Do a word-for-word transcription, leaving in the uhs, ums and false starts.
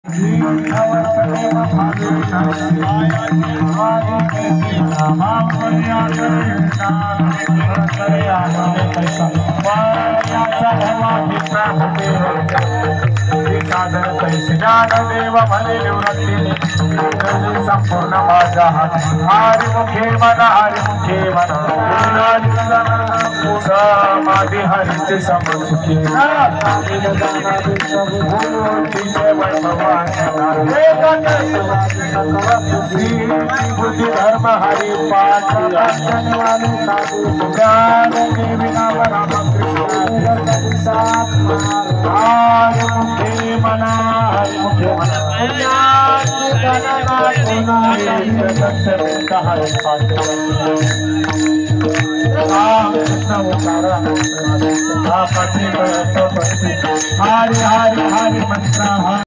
देव म्हणे निवृत्ती संपूर्ण माझा हरी मुखे मन हरी मुखे मन समाधी हरीचे समसुखी बुद्धि धर्म हरि पाठ वाले साधु ज्ञान देवी नाम राम कृष्ण हरि मुखे मना हरि मुखे मना हरि हरि हरि मंत्र